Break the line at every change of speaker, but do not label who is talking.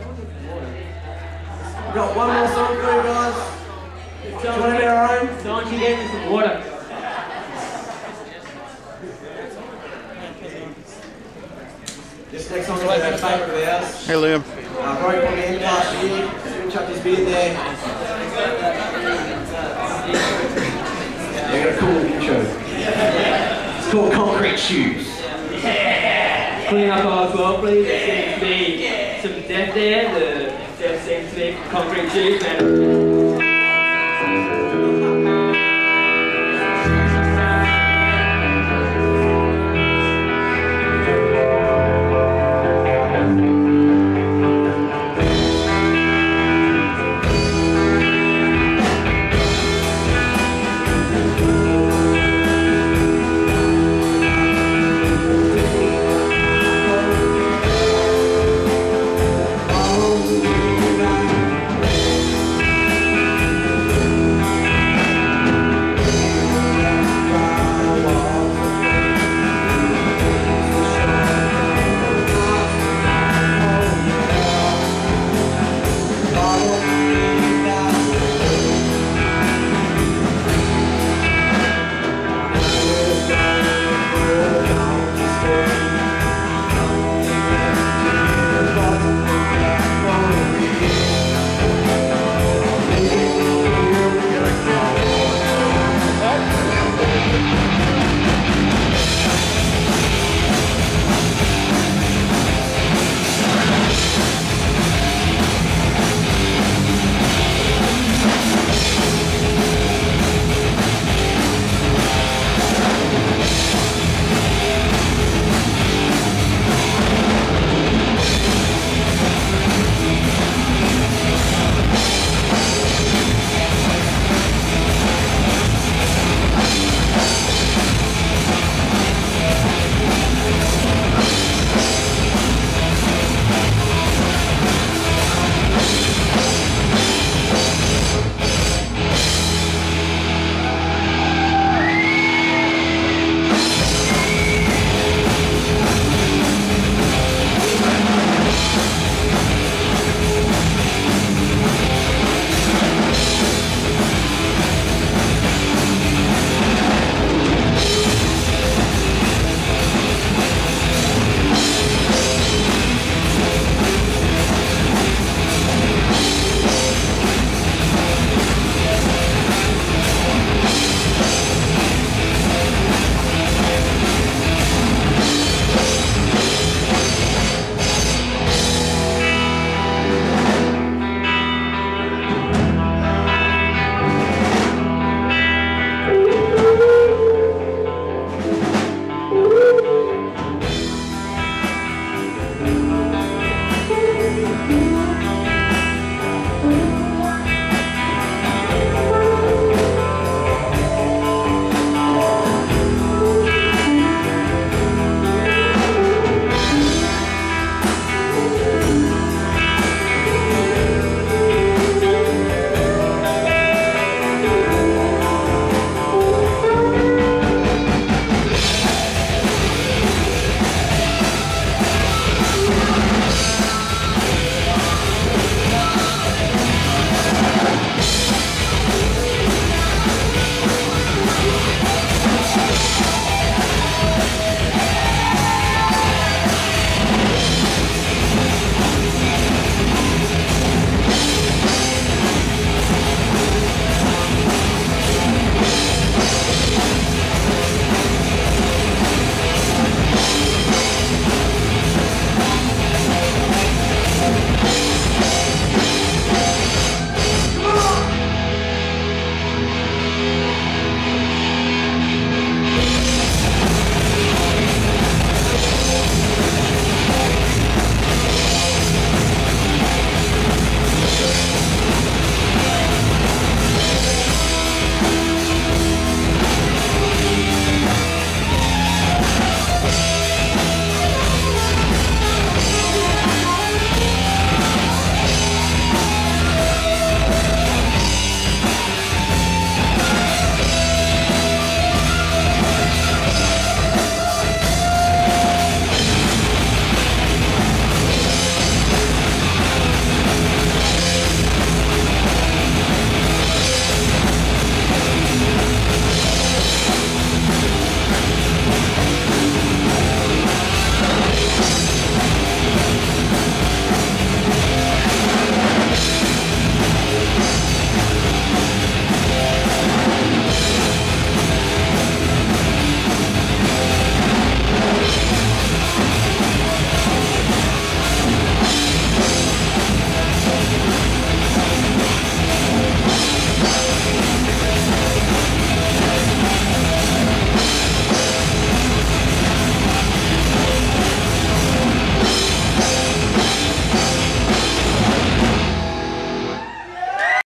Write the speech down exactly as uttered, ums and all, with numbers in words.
We've got one more song for you guys. Do you want to be our own?
Someone can get me some water.
This next song is our favourite of ours.
Hey Liam.
Uh, broke on the end last year. Still chucked his beard there. Yeah, got a cool intro. It's called Concrete Shoes.
Yeah. Clean up as well, please. There seems to be some death there. The death seems to be from concrete shoes, man.